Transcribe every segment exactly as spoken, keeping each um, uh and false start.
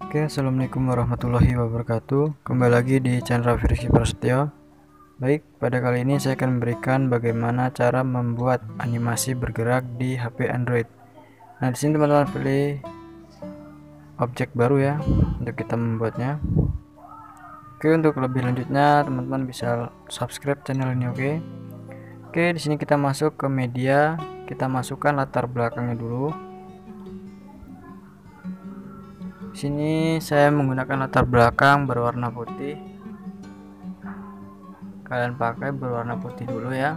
Oke, assalamualaikum warahmatullahi wabarakatuh. Kembali lagi di channel Rizky Prasetyo. Baik, pada kali ini saya akan memberikan bagaimana cara membuat animasi bergerak di H P Android. Nah, di sini teman-teman pilih objek baru ya untuk kita membuatnya. Oke, untuk lebih lanjutnya teman-teman bisa subscribe channel ini. Oke. Oke, di sini kita masuk ke media, kita masukkan latar belakangnya dulu. Sini saya menggunakan latar belakang berwarna putih. Kalian pakai berwarna putih dulu ya.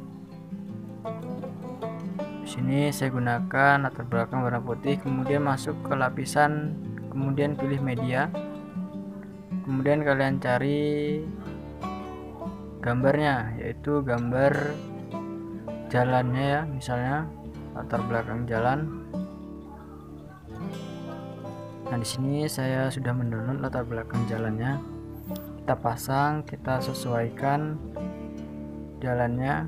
Di sini saya gunakan latar belakang warna putih, kemudian masuk ke lapisan, kemudian pilih media. Kemudian kalian cari gambarnya, yaitu gambar jalannya ya, misalnya latar belakang jalan. Nah, di sini saya sudah mendownload latar belakang jalannya. Kita pasang, kita sesuaikan jalannya.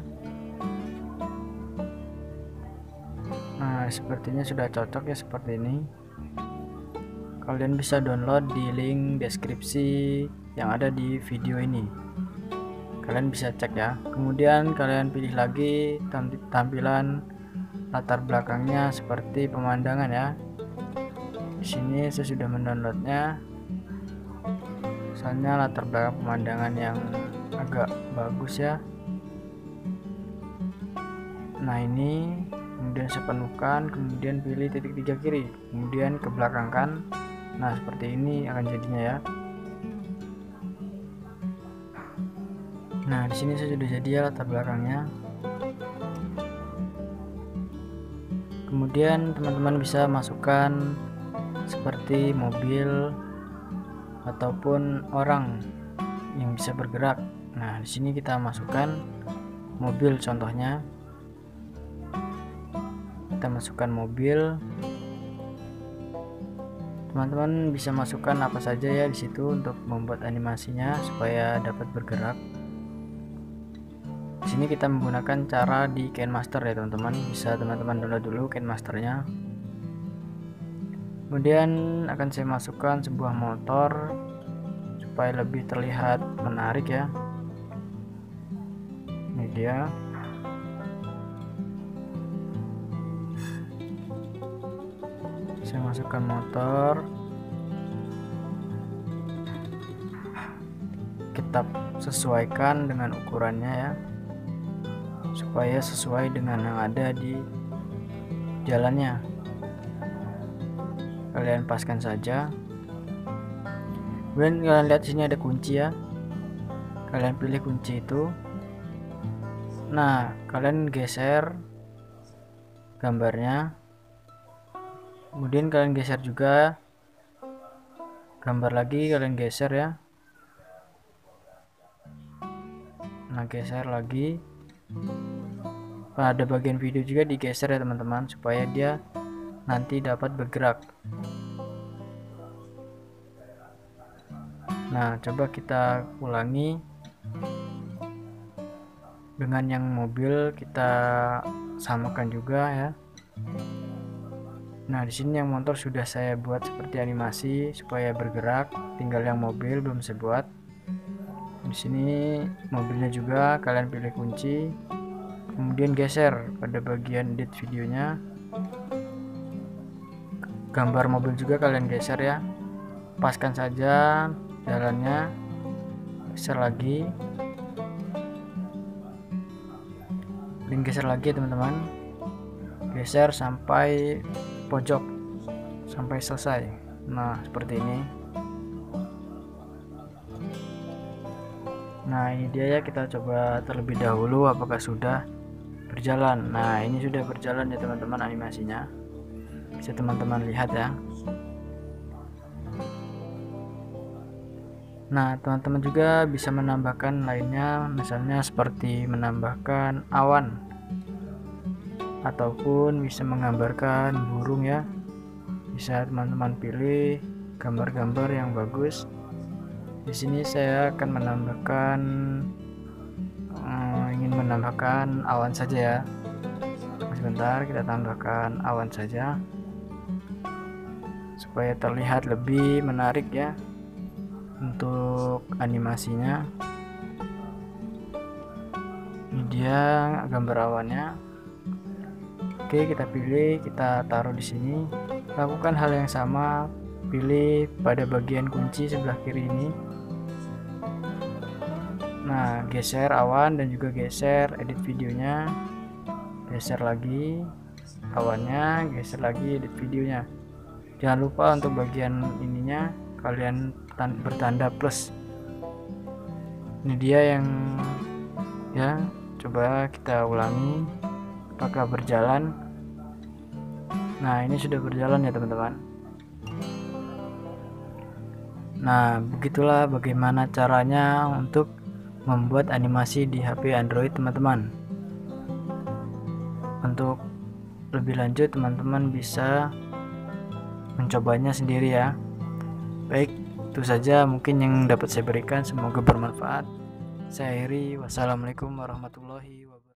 Nah, sepertinya sudah cocok ya seperti ini. Kalian bisa download di link deskripsi yang ada di video ini. Kalian bisa cek ya. Kemudian kalian pilih lagi tampilan latar belakangnya seperti pemandangan ya. Di sini saya sudah mendownloadnya, soalnya latar belakang pemandangan yang agak bagus ya. Nah, ini kemudian saya penuhkan, kemudian pilih titik tiga kiri, kemudian ke belakangkan. Nah, seperti ini akan jadinya ya. Nah, di sini saya sudah jadi ya latar belakangnya. Kemudian teman-teman bisa masukkan seperti mobil ataupun orang yang bisa bergerak. Nah, di sini kita masukkan mobil contohnya. Kita masukkan mobil. Teman-teman bisa masukkan apa saja ya di situ untuk membuat animasinya supaya dapat bergerak. Di sini kita menggunakan cara di KineMaster ya teman-teman. Bisa teman-teman download dulu KineMasternya. Kemudian akan saya masukkan sebuah motor supaya lebih terlihat menarik ya. Ini dia. Saya masukkan motor. Kita sesuaikan dengan ukurannya ya, supaya sesuai dengan yang ada di jalannya. Kalian paskan saja. Kemudian kalian lihat sini ada kunci ya. Kalian pilih kunci itu. Nah, kalian geser gambarnya. Kemudian kalian geser juga gambar lagi, kalian geser ya. Nah, geser lagi. Pada bagian video juga digeser ya teman-teman, supaya dia nanti dapat bergerak. Nah, coba kita ulangi dengan yang mobil, kita samakan juga ya. Nah, di sini yang motor sudah saya buat seperti animasi supaya bergerak, tinggal yang mobil belum saya buat. Di sini mobilnya juga kalian pilih kunci, kemudian geser pada bagian edit videonya. Gambar mobil juga kalian geser ya. Paskan saja jalannya, geser lagi, dan geser lagi teman-teman, geser sampai pojok, sampai selesai. Nah, seperti ini. Nah, ini dia ya, kita coba terlebih dahulu apakah sudah berjalan. Nah, ini sudah berjalan ya teman-teman animasinya, bisa teman-teman lihat ya. Nah, teman-teman juga bisa menambahkan lainnya, misalnya seperti menambahkan awan ataupun bisa menggambarkan burung ya. Bisa teman-teman pilih gambar-gambar yang bagus. Di sini saya akan menambahkan hmm, ingin menambahkan awan saja ya. Sebentar, kita tambahkan awan saja supaya terlihat lebih menarik ya untuk animasinya. Ini dia gambar awannya. Oke, kita pilih, kita taruh di sini. Lakukan hal yang sama, pilih pada bagian kunci sebelah kiri ini. Nah, geser awan dan juga geser edit videonya. Geser lagi awannya, geser lagi edit videonya. Jangan lupa untuk bagian ininya kalian bertanda plus. Ini dia yang ya, coba kita ulangi apakah berjalan. Nah, ini sudah berjalan ya teman-teman. Nah, begitulah bagaimana caranya untuk membuat animasi di H P Android teman-teman. Untuk lebih lanjut teman-teman bisa mencobanya sendiri ya. Baik, itu saja mungkin yang dapat saya berikan, semoga bermanfaat. Saya Heri, wassalamualaikum warahmatullahi wabarakatuh.